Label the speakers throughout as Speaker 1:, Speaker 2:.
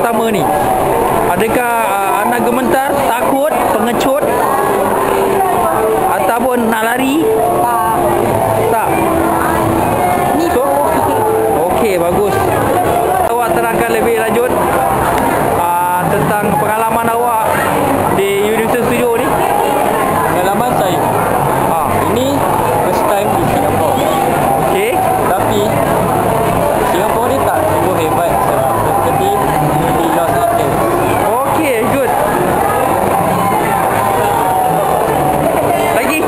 Speaker 1: pertama ni? Adakah anda gemetar, takut, pengecut ataupun nak lari? Tak.
Speaker 2: Ni
Speaker 1: So, okey, bagus. Awak terangkan lebih lanjut tentang pengalaman awak di Universal Studio ni.
Speaker 3: Pengalaman saya, ini first time di Singapura.
Speaker 1: Okey.
Speaker 3: Tapi Singapura ni tak sungguh hebat seperti di Los Angeles.
Speaker 1: Okey, good. Lagi?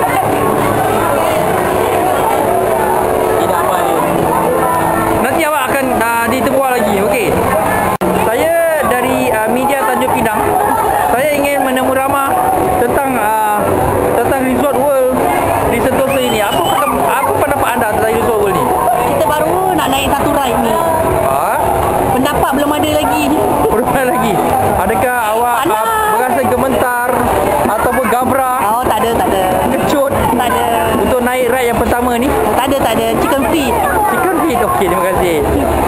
Speaker 3: Tidak baik.
Speaker 1: Nanti awak akan ditemukan lagi. Okey. Saya dari media Tanjung Pinang. Saya ingin menemu ramah tentang Resort World di Sentosa ini. Apa pendapat anda tentang Resort World ni?
Speaker 2: kita baru nak naik satu ride ni. Pendapat belum ada lagi.
Speaker 1: Belum ada lagi. Adakah awak berasa gemetar ataupun gabra,
Speaker 2: Oh, tak ada.
Speaker 1: kecut
Speaker 2: Tak ada.
Speaker 1: untuk naik ride yang pertama ni?
Speaker 2: Tak ada. Chicken feet.
Speaker 1: Chicken feet. Okey, terima kasih.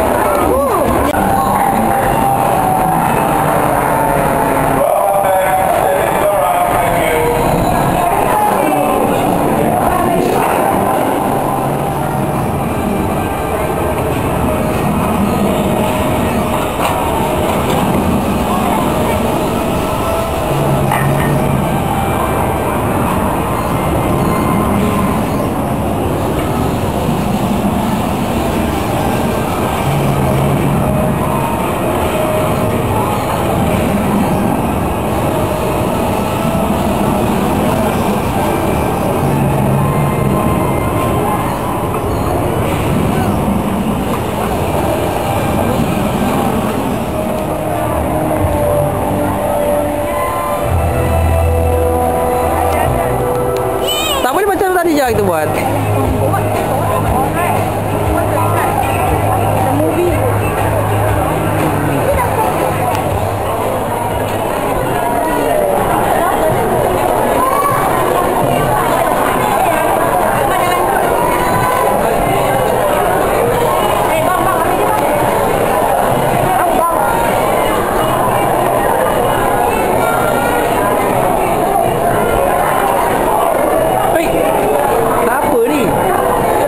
Speaker 1: Tak boleh macam tadi je kita buat. Hei, apa ni?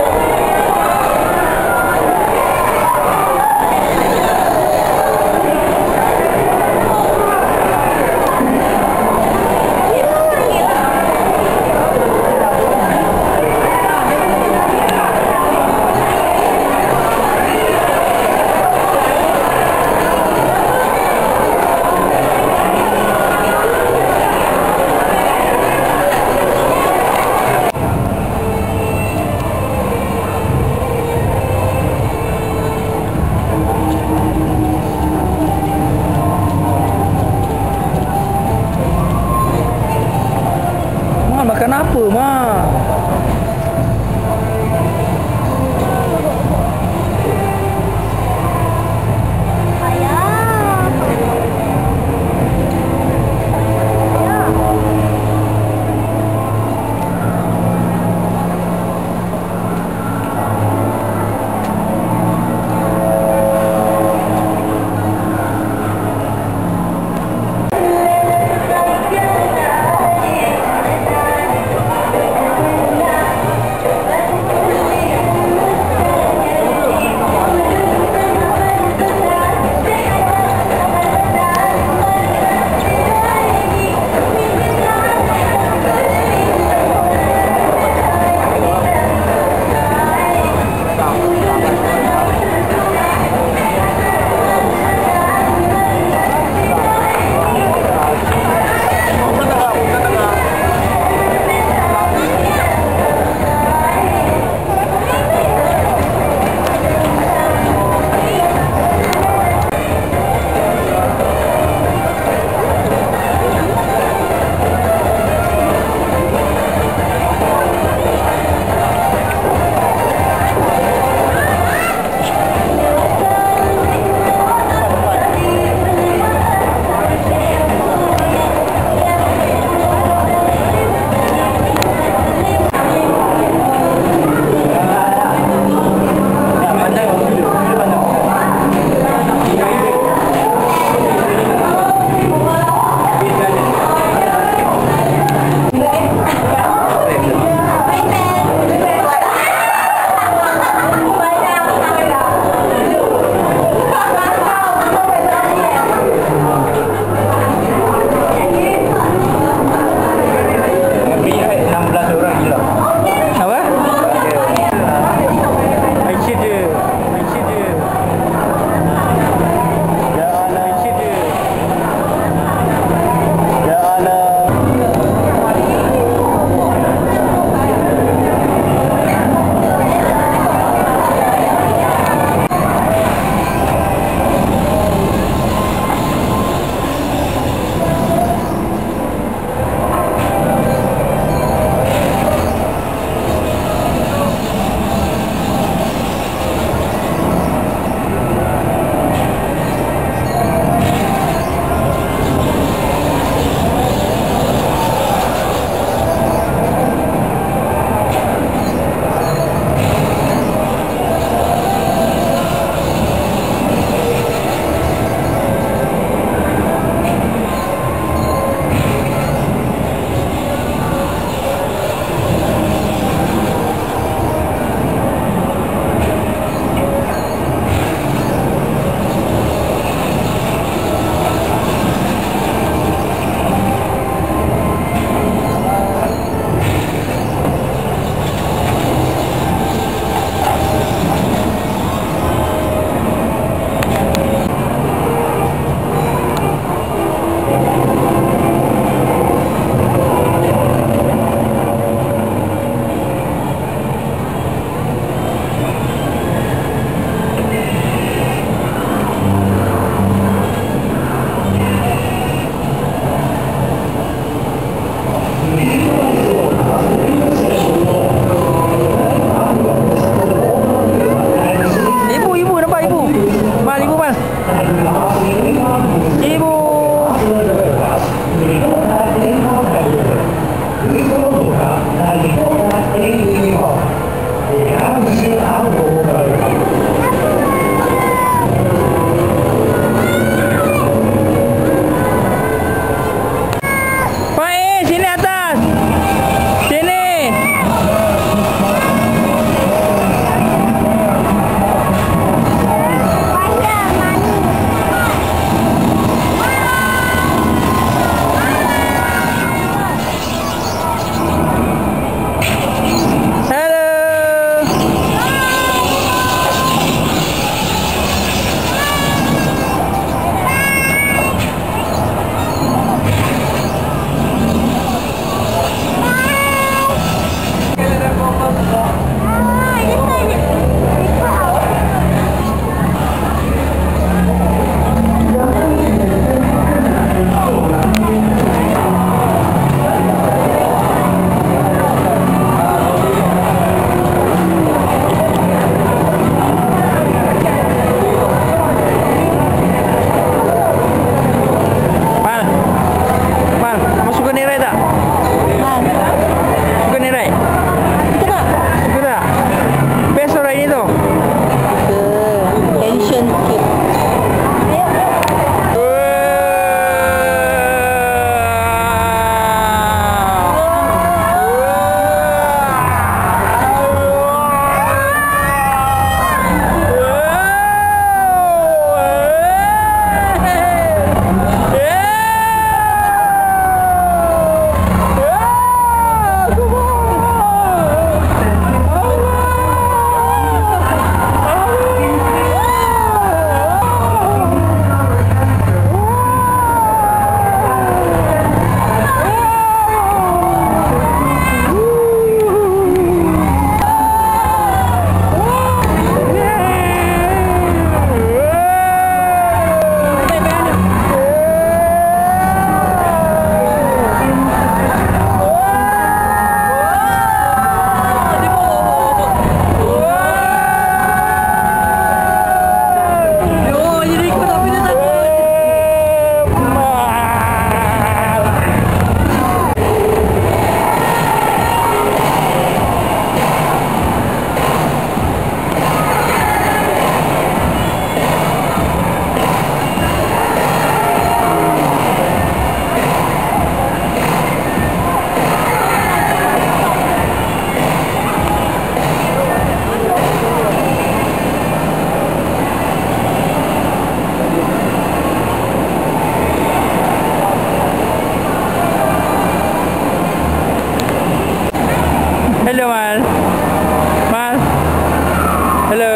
Speaker 1: Mas. Hello.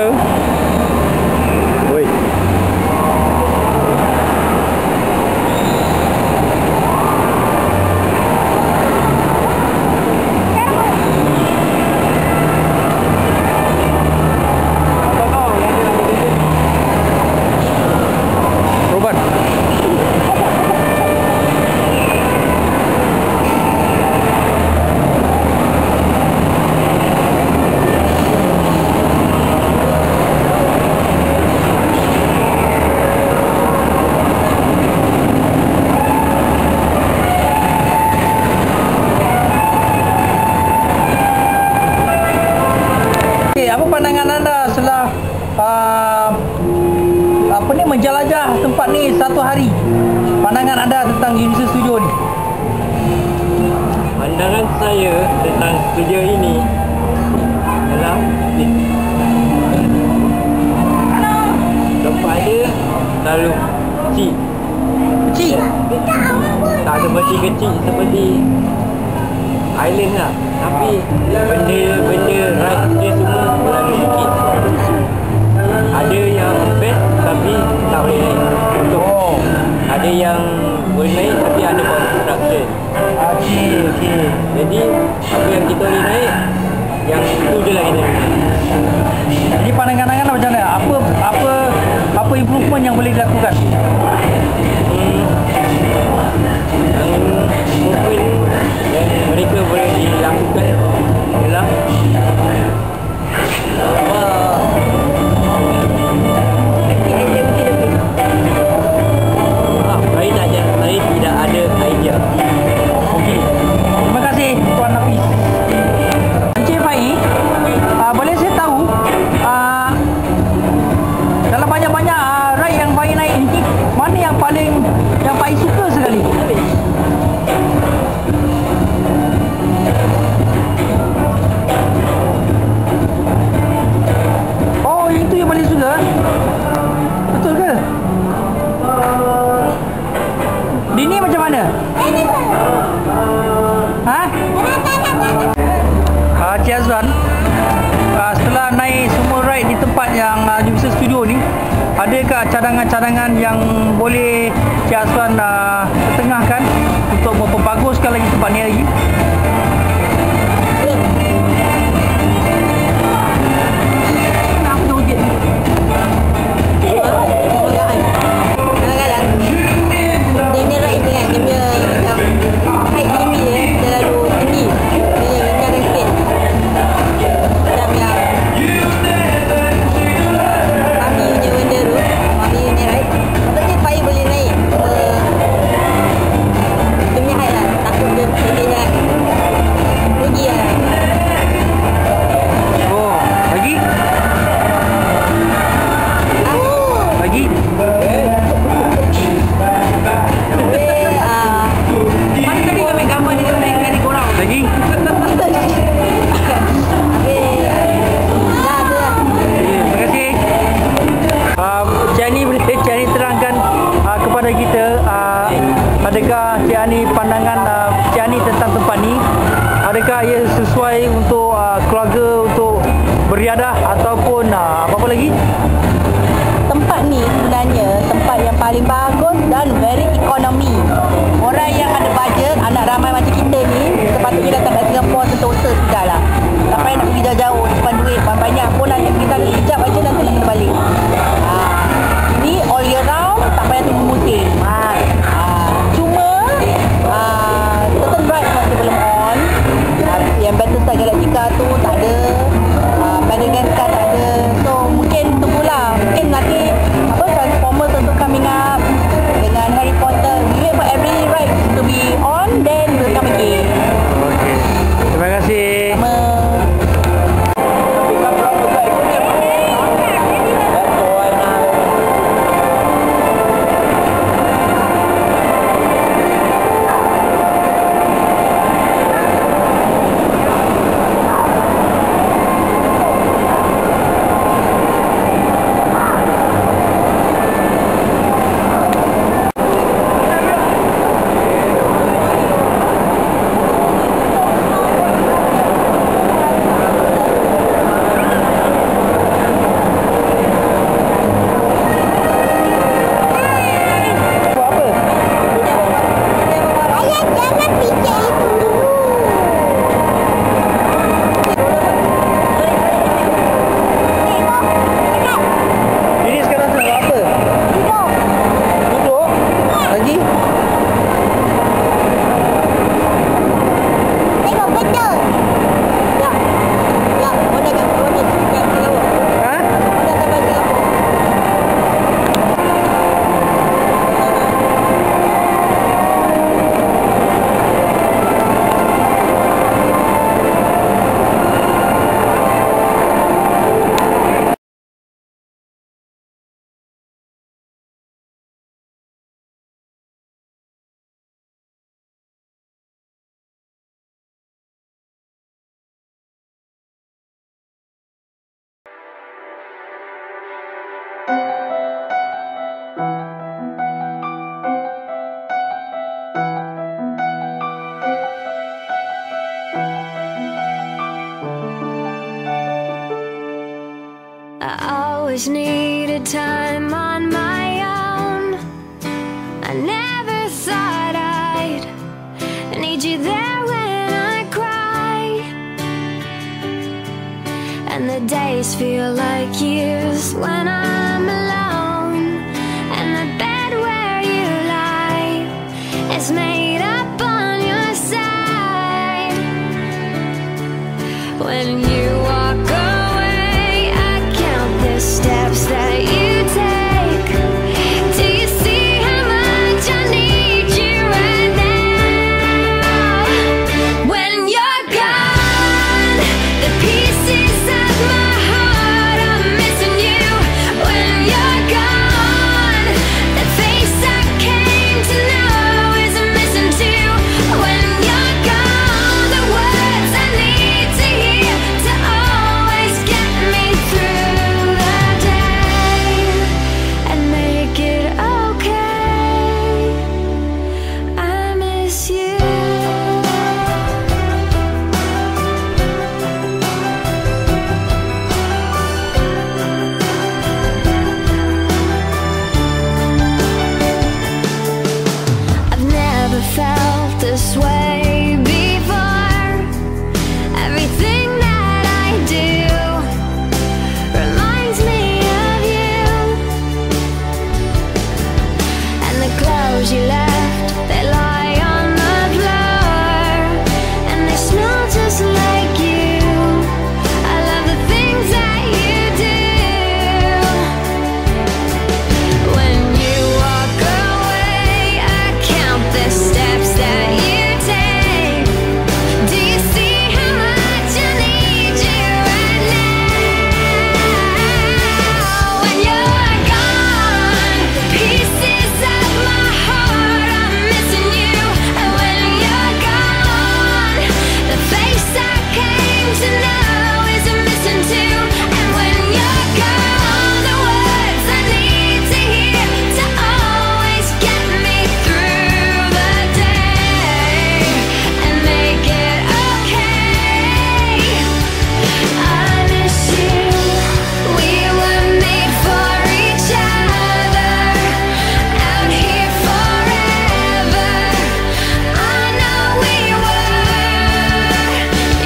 Speaker 1: Woi. Roban. Okay, apa pandangan anda setelah apa ni menjelajah tempat ni satu hari? Pandangan anda tentang Universal Studio ni?
Speaker 3: Pandangan saya tentang studio ini adalah tempat dia terlalu kecil.
Speaker 1: Kecil?
Speaker 3: Tak seperti kecil seperti island lah. Tapi benda-benda ride dia semua terlalu sikit. Ada yang best tapi tak boleh naik. Untuk ada yang boleh naik tapi ada buat construction.
Speaker 1: Okey.
Speaker 3: Jadi apa yang kita boleh naik, yang itu je lah kita boleh naik.
Speaker 1: Jadi pandangan anda macam mana? Apa improvement yang boleh dilakukan?
Speaker 3: Mungkin yang mereka boleh dilakukan adalah saya tidak ada idea.
Speaker 1: Okey. Terima kasih Tuan Hafiz. Encik Faiz, boleh saya tahu dalam banyak-banyak ride yang Faiz naik ni, mana yang Faiz suka sekali? Oh, itu yang paling suka? Betul ke? Dini macam mana? Ha? Cik Azwan, setelah naik semua ride di tempat yang Universal Studio ni, adakah cadangan-cadangan yang boleh Cik Azwan ketengahkan untuk memperbaguskan lagi tempat ni lagi?
Speaker 2: Kenapa tu wujud ni? Kadang-kadang dia punya ride ni kan, dia punya macam height limit dia terlalu tinggi. Dia jangan sikit. Macam yang Mami punya benda tu, Mami punya ride, sebenarnya Faiz boleh naik dia punya height lah. Takut dia pendek sangat. Rugi lah.
Speaker 1: Oh, lagi? Lagi?
Speaker 2: Mana tadi kau ambil gambar dia naikkan di korang?
Speaker 1: Lagi? Terima kasih. Cik Ani boleh terangkan kepada kita adakah Cik Ani pandangan Cik Ani tentang tempat ni, adakah ia sesuai untuk keluarga untuk beriadah ataupun apa-apa lagi?
Speaker 2: Tempat ni sebenarnya tempat yang paling bagus dan very economy. Orang yang ada bajet, anak ramai macam kita ni, sepatutnya datang kat Singapura sentosa sudah lah. Tak payah nak pergi jauh-jauh, simpan duit banyak pun nanti kita hijab aja nanti nak kena balik. Ini all year round, tak payah tunggu musim. Cuma certain ride masih belum on. Yang Battlestar Galactica tu tak ada, Madagascar tak ada. So mungkin tunggulah, mungkin nanti Transformers untuk coming up dengan Harry Potter. We wait for every ride to be on, then we'll come again.
Speaker 1: Okey. Terima kasih.
Speaker 2: Sama.
Speaker 4: I always needed time on my own. I never thought I'd need you there when I cry, and the days feel like years when I'm alone, and the bed where you lie is made up on your side. When you walk away, I count the steps that you take. Do you see how much I need you right now? When you're gone, the pieces of my heart are missing you. When you're gone, the face I came to know is missing too. When you're gone, the words I need to hear to always get me through the day and make it okay. I miss you. I've never felt this way before. Everything that I do reminds me of you, and the clothes you left, they lie on the floor, and they smell just like you. I love the things that you do. When you walk away, I count the steps that you take. Do you see how much I need you right now? When you're gone, the pieces of my heart are missing you. And when you're gone, the face I came to know is missing too. And when you're gone, the words I need to hear to always get me through the day and make it okay. I miss you. We were made for each other, out here forever. I know we were.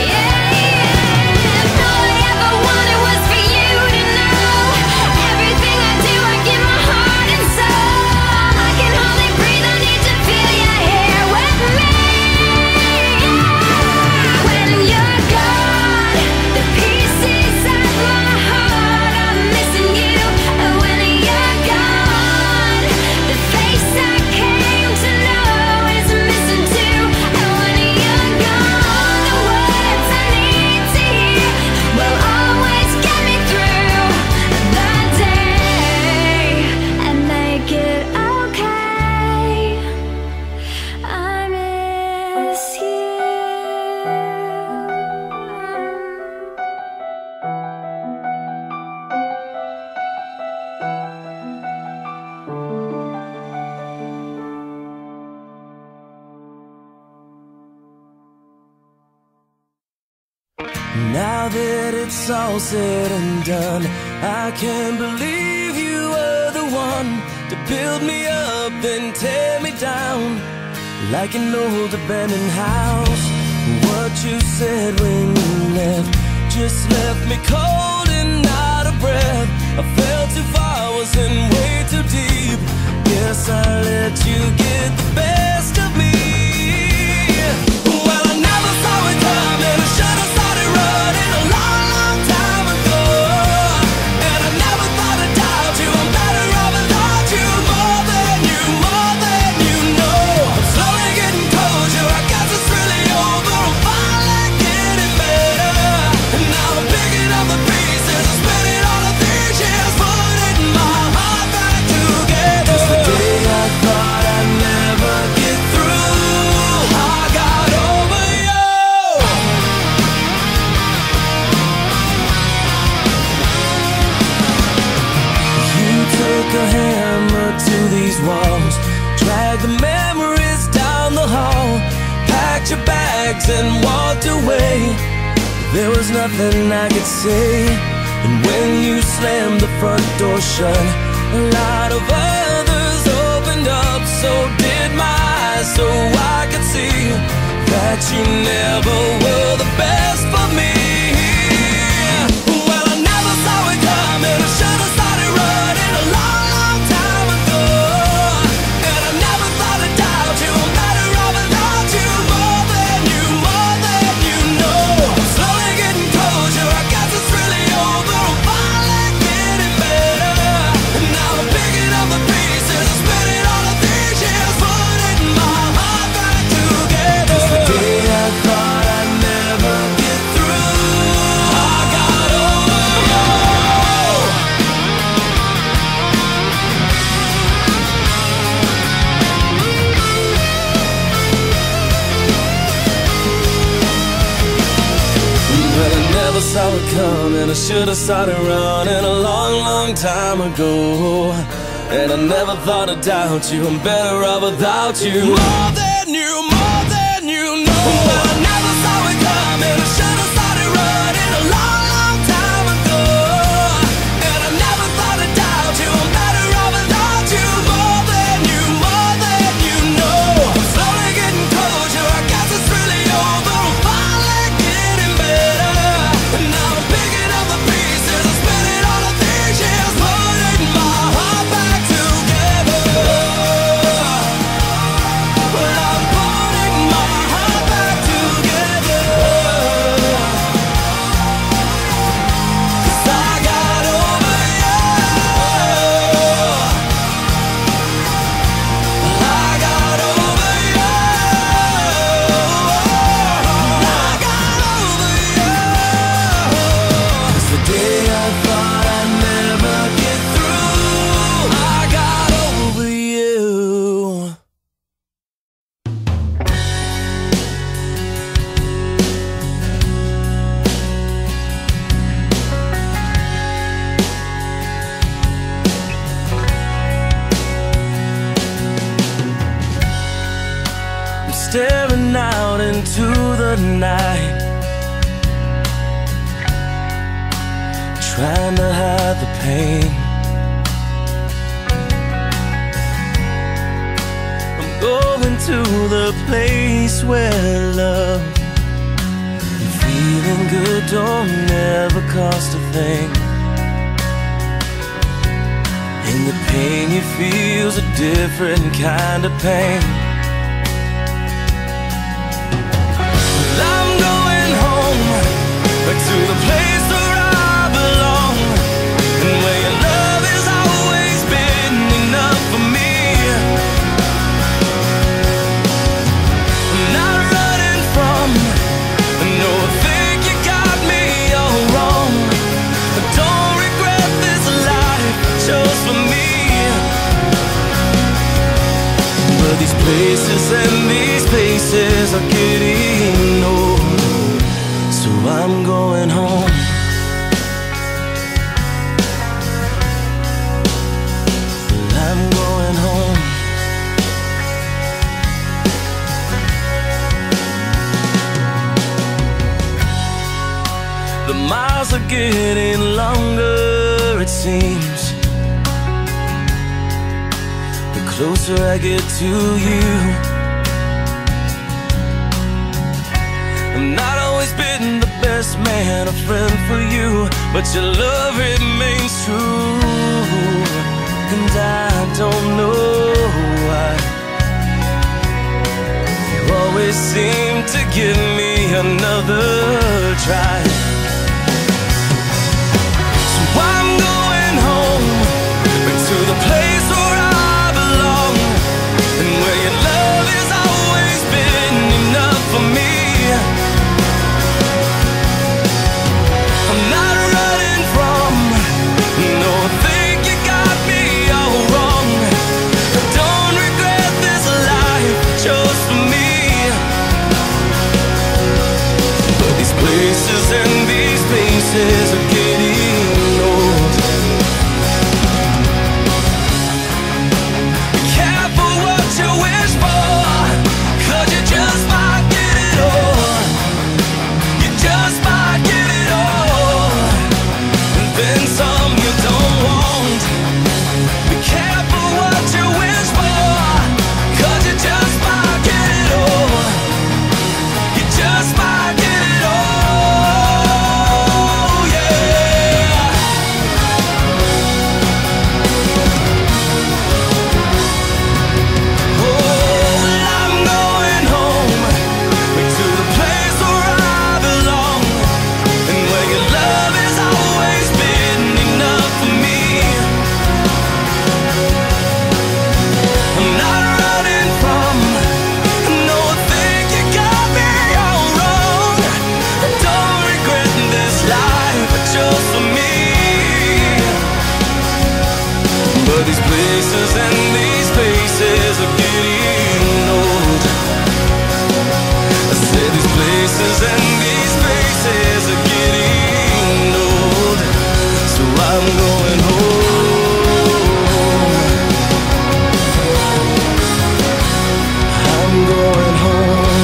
Speaker 4: Yeah. All I ever wanted was for you to know everything I do, I give my heart and soul. I can hardly breathe, I need to feel your hair with me. When you're gone, the pieces of my heart are missing you. And when you're gone, the face I came to know is missing too. And when you're gone, the words I need to hear will always get me through the day and make it okay. I miss you.
Speaker 5: Now that it's all said and done, I can't believe you were the one to build me up and tear me down like an old abandoned house. What you said when you left just left me cold and out of breath. I fell too far, was in way too deep. Guess I let you get the best of me. Well, I never saw it coming. I should have started running a long, long time ago. And I never thought I'd doubt you. I'm better off without you, more than you know. I'm slowly getting closure. I guess it's really over. I'm finally getting better. And now I'm picking up the pieces and spinning all of these years, putting my heart back together. 'Cause the day I thought I'd never get through, I got over you. You took a hammer to these walls, dragged the memories down the hall, packed your bags and walked away. There was nothing I could say. And when you slammed the front door shut, a lot of others opened up. So did my eyes, so I could see that you never were the best for me. Well, I never saw it coming. I should have started running a long, long time ago. And I never thought I'd doubt you. I'm better off without you. More than you know. I'm slowly getting closure. I guess it's really over. I'm finally getting better. And now I'm picking up the pieces and spinning all of these years, putting my heart back together. 'Cause the day I thought I'd never get through, I got over you. Well, I never saw it coming. I should have started running a long, long time ago. And I never thought I'd doubt you. I'm better off without you. More than you know. Well, I never saw it coming. I should have started running a long, long time ago. And I never thought I'd doubt you. I'm better off without you. More than you know. I'm slowly getting closure. I guess it's really over. I'm finally getting better. And now I'm picking up the pieces and spinning all of these years, putting my heart back together. Well, I'm putting my heart back together. 'Cause I got over you. I got over you. I got over you. 'Cause the day I thought I'd never get through, I got over you. I'm staring out into the night, trying to hide the pain. I'm going to the place where love and feeling good don't never cost a thing. And the pain you feel's a different kind of pain. Well, I'm going home, back to the place where I belong, and where your love has always been enough for me. I'm not running from, no, I think you got me all wrong. I don't regret this life I chose for me. But these places and these places are getting old, so I'm going home. I'm going home. The miles are getting longer, it seems. The closer I get to you. I've not always been the best man, a friend for you, but your love remains true. And I don't know why you always seem to give me another try. So I'm going home, back to the place where I belong, and where your love has always been enough for me. I'm not running from, no, I think you got me all wrong. I don't regret this life I chose for me. But these places I'm going home. I'm going home.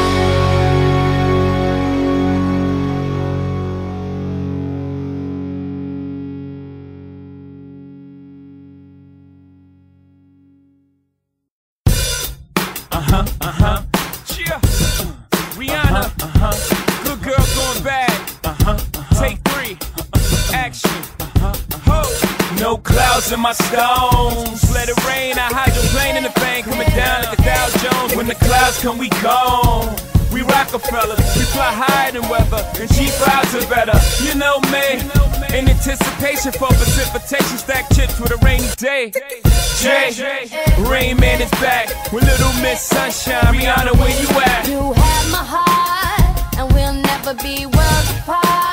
Speaker 6: Yeah. Rihanna. Good girl going bad. Take 3. Action. Ho. No clouds in my stones. Let it rain. I hydroplane in the vein. Coming down like the Dow Jones. When the clouds come, we gone. We Rockefeller, we fly higher than weather, and cheap vibes are better. You know me, in anticipation for precipitation, stack chips with a rainy day. Jay, Rain Man is back with Little Miss Sunshine. Rihanna, where you at?
Speaker 4: You have my heart, and we'll never be worlds apart.